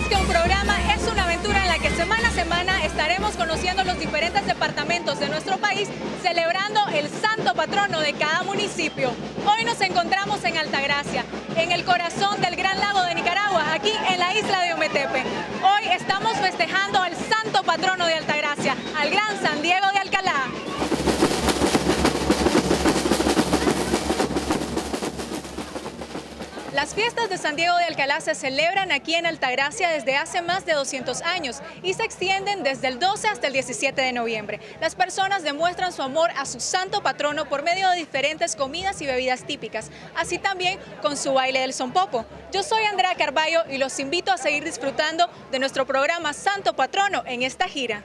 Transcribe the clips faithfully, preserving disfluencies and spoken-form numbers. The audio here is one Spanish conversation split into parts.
que un programa es una aventura en la que semana a semana estaremos conociendo los diferentes departamentos de nuestro país, celebrando el santo patrono de cada municipio. Hoy nos encontramos en Altagracia, en el corazón del Gran Lago de Nicaragua, aquí en la isla de Ometepe. Hoy estamos festejando al santo patrono de Altagracia, al gran San Diego de Alcalá. Las fiestas de San Diego de Alcalá se celebran aquí en Altagracia desde hace más de doscientos años y se extienden desde el doce hasta el diecisiete de noviembre. Las personas demuestran su amor a su santo patrono por medio de diferentes comidas y bebidas típicas, así también con su baile del sonpopo. Yo soy Andrea Carballo y los invito a seguir disfrutando de nuestro programa Santo Patrono en esta gira.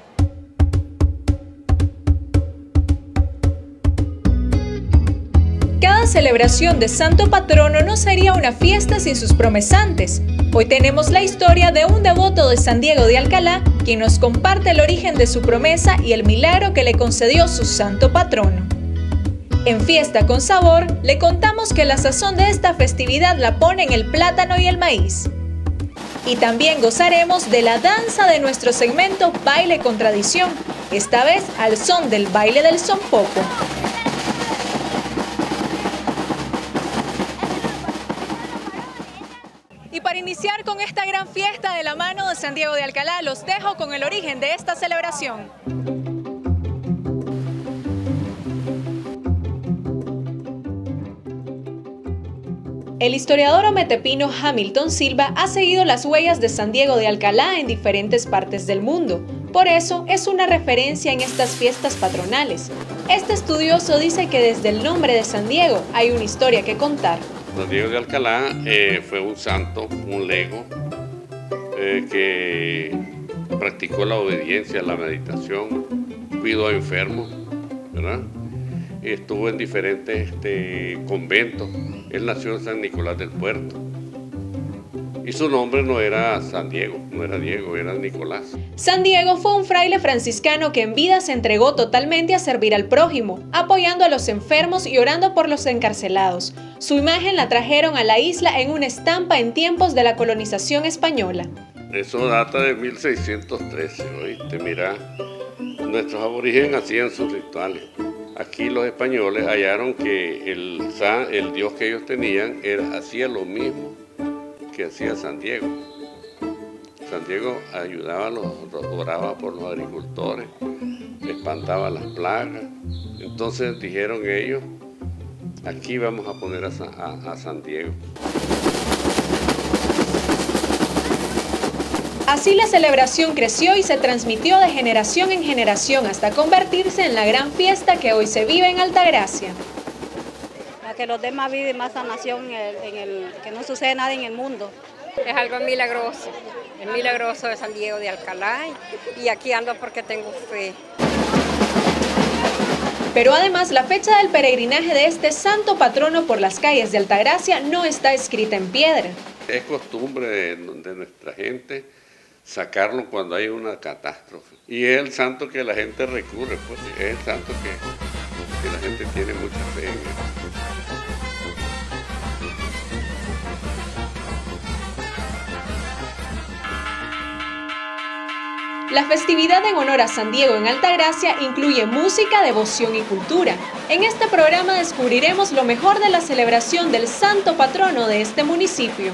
Cada celebración de Santo Patrono no sería una fiesta sin sus promesantes. Hoy tenemos la historia de un devoto de San Diego de Alcalá, quien nos comparte el origen de su promesa y el milagro que le concedió su Santo Patrono. En Fiesta con Sabor, le contamos que la sazón de esta festividad la ponen el plátano y el maíz. Y también gozaremos de la danza de nuestro segmento Baile con Tradición, esta vez al son del baile del sonpopo. Y para iniciar con esta gran fiesta de la mano de San Diego de Alcalá, los dejo con el origen de esta celebración. El historiador ometepino Hamilton Silva ha seguido las huellas de San Diego de Alcalá en diferentes partes del mundo. Por eso es una referencia en estas fiestas patronales. Este estudioso dice que desde el nombre de San Diego hay una historia que contar. San Diego de Alcalá eh, fue un santo, un lego, eh, que practicó la obediencia, la meditación, cuidó a enfermos, ¿verdad? Estuvo en diferentes este, conventos. Él nació en San Nicolás del Puerto. Y su nombre no era San Diego, no era Diego, era Nicolás. San Diego fue un fraile franciscano que en vida se entregó totalmente a servir al prójimo, apoyando a los enfermos y orando por los encarcelados. Su imagen la trajeron a la isla en una estampa en tiempos de la colonización española. Eso data de mil seiscientos trece, ¿oíste? Mira, nuestros aborígenes hacían sus rituales. Aquí los españoles hallaron que el, el dios que ellos tenían era, hacía lo mismo que hacía San Diego. San Diego ayudaba, a los, oraba por los agricultores, espantaba las plagas. Entonces dijeron ellos, aquí vamos a poner a San, a, a San Diego. Así la celebración creció y se transmitió de generación en generación hasta convertirse en la gran fiesta que hoy se vive en Altagracia. Para que los demás viven más sanación, en el, en el, que no sucede nada en el mundo. Es algo milagroso, es milagroso de San Diego de Alcalá y aquí ando porque tengo fe. Pero además la fecha del peregrinaje de este santo patrono por las calles de Altagracia no está escrita en piedra. Es costumbre de, de nuestra gente sacarlo cuando hay una catástrofe. Y es el santo que la gente recurre, pues es el santo que, que la gente tiene mucha fe en él. La festividad en honor a San Diego en Altagracia incluye música, devoción y cultura. En este programa descubriremos lo mejor de la celebración del santo patrono de este municipio.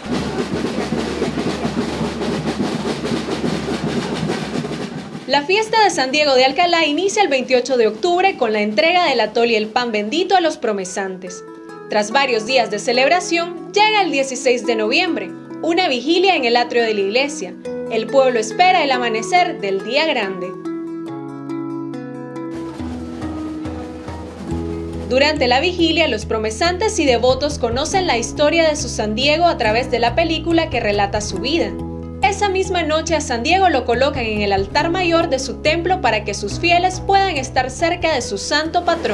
La fiesta de San Diego de Alcalá inicia el veintiocho de octubre con la entrega del atole y el pan bendito a los promesantes. Tras varios días de celebración, llega el dieciséis de noviembre, una vigilia en el atrio de la iglesia. El pueblo espera el amanecer del día grande. Durante la vigilia, los promesantes y devotos conocen la historia de su San Diego a través de la película que relata su vida. Esa misma noche a San Diego lo colocan en el altar mayor de su templo para que sus fieles puedan estar cerca de su santo patrono.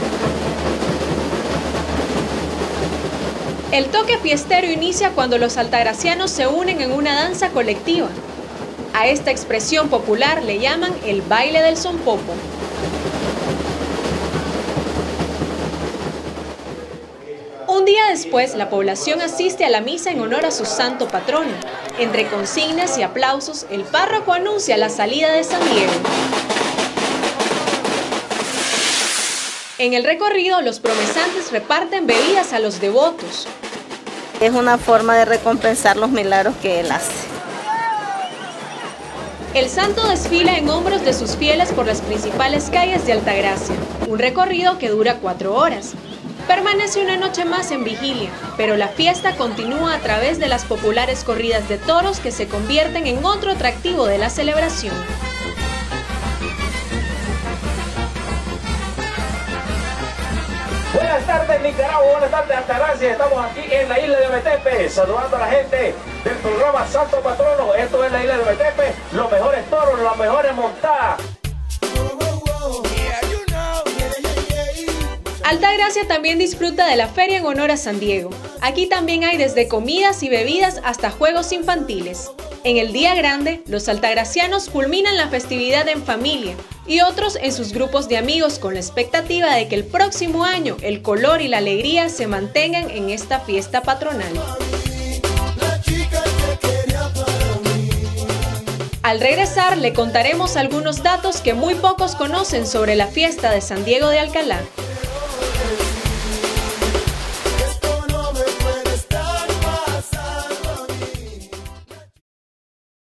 El toque fiestero inicia cuando los altagracianos se unen en una danza colectiva. A esta expresión popular le llaman el baile del sonpopo. Un día después, la población asiste a la misa en honor a su santo patrono. Entre consignas y aplausos, el párroco anuncia la salida de San Diego. En el recorrido, los promesantes reparten bebidas a los devotos. Es una forma de recompensar los milagros que él hace. El santo desfila en hombros de sus fieles por las principales calles de Altagracia, un recorrido que dura cuatro horas. Permanece una noche más en vigilia, pero la fiesta continúa a través de las populares corridas de toros que se convierten en otro atractivo de la celebración. Buenas tardes Nicaragua, buenas tardes Altagracia, estamos aquí en la isla de Ometepe, saludando a la gente del programa Santo Patrono. Esto es la isla de Ometepe, los mejores toros, las mejores montadas. Altagracia también disfruta de la feria en honor a San Diego. Aquí también hay desde comidas y bebidas hasta juegos infantiles. En el día grande, los altagracianos culminan la festividad en familia y otros en sus grupos de amigos con la expectativa de que el próximo año el color y la alegría se mantengan en esta fiesta patronal. Al regresar, le contaremos algunos datos que muy pocos conocen sobre la fiesta de San Diego de Alcalá.